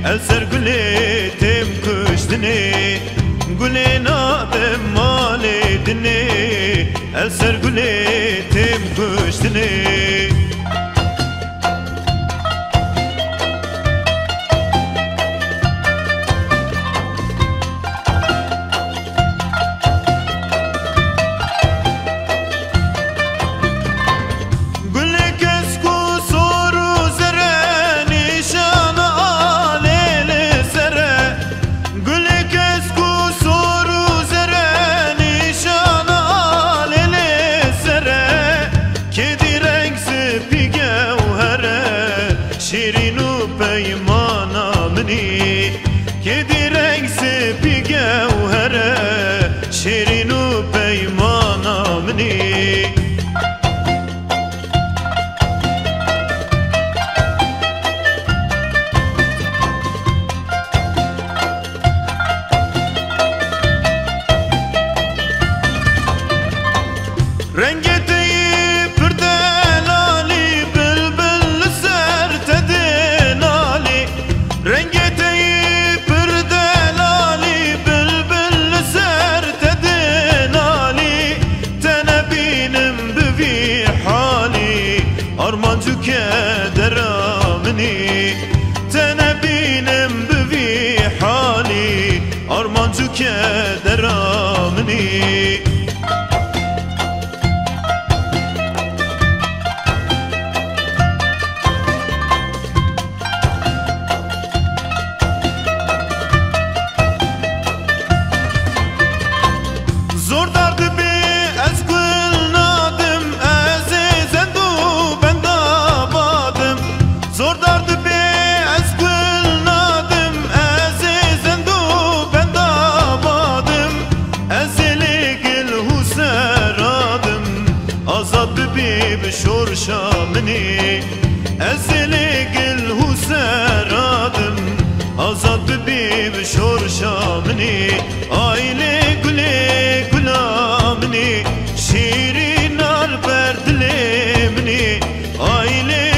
el ser gülê têm kuştinê gulê nadim malê dinê el ser gülê têm kuştinê شیرین و پیمانا منی که دیرنگ سپی گوهره شیرین و پیمانا منی رنگت armancı kedera mini tenebinem bevi hali armancı kedera mini zor dardı zor dardı be ez gül nadim ezizendo ben dabadım ezeli gül huseradım azad bi şor şamini ezeli gül huseradım azad bi şor şamini aile güle gülamini şirin alber dilemini aile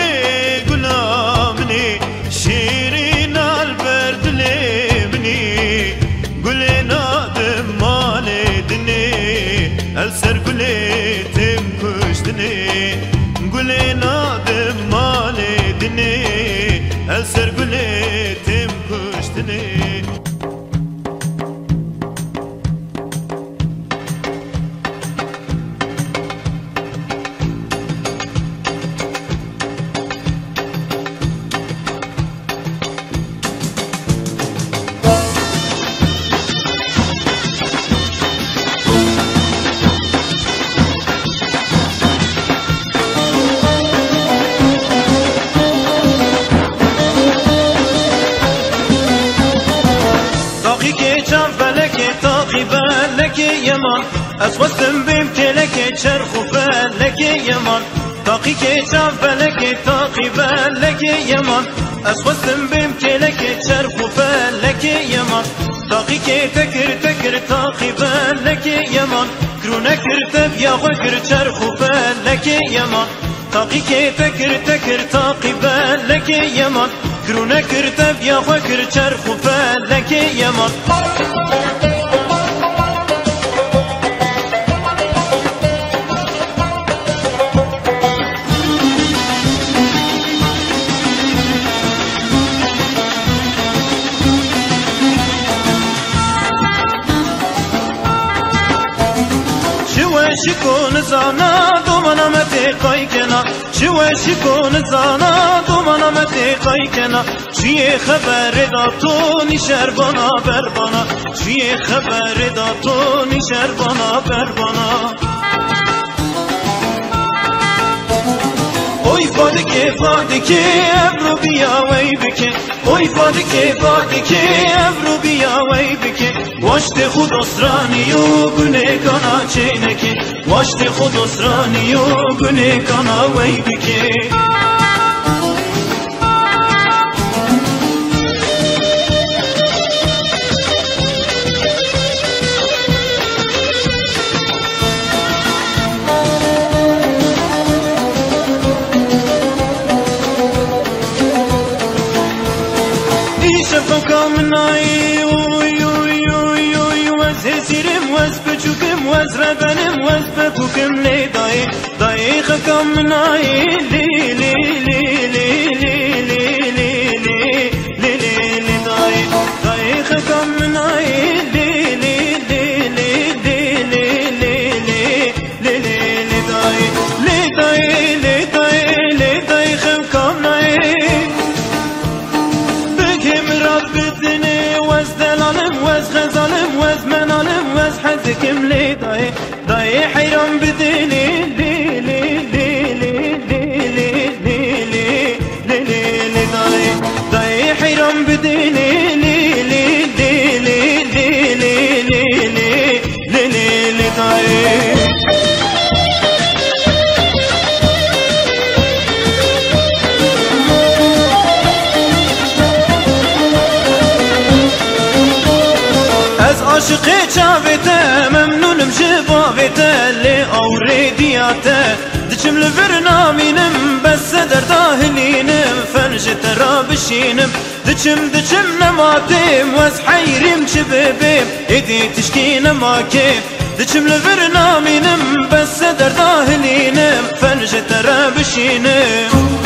شیرین البر دلمنی گلی نادم مال دنی el ser gülê têm kuştinê gulê nadim malê dinê el ser gülê têm kuştinê لك يمان أسوستم بمكلك شرخ فلك يمان طاقي كتاب فلك طاقبا لك يمان أسوستم بمكلك شرخ فلك يمان طاقي كتكر تكر طاقبا لك يمان كرونك ارتب يا غكر شرخ فلك يمان طاقي كتكر تكر طاقبا لك يمان كرونك ارتب يا غكر شرخ فلك يمان شكون زانا دومنا متي قايكنا شوي شكون زانا دومنا متي قايكنا شي خبر داتوني شربنا بربنا شي خبر داتوني شربنا بربنا oy fadike evru biya vay bike oy fadike evru biya vay bike vaşte khud osrani yo gune kana cheneke vaşte khud osrani yo gune kana vay bike شفقة من عي وز هسيرم وز بچوكم وز ربنم وز بكوكم لي داي خكم من عي لي لي لي لي لي لي لي لي لي لي داي خكم من عي لي لي لي لي لي لي لي لي لي لي داي خكم من عي وز غزالم وز منالم وز حزكم لي داي حيران بديني لي لي لي لي لي لي لي لي لي داي حيران بديني لي لي لي لي لي لي لي لي لي داي عاشقی چاویته ممنونم جوابیته لی اوریدیاته دچم لور نامینم بس در داهلینم فنجت را بشینم دچم نماتیم وز حیریم چه ببیم ایدی تشکی نماکیم دچم لور نامینم بس در داهلینم فنجت را بشینم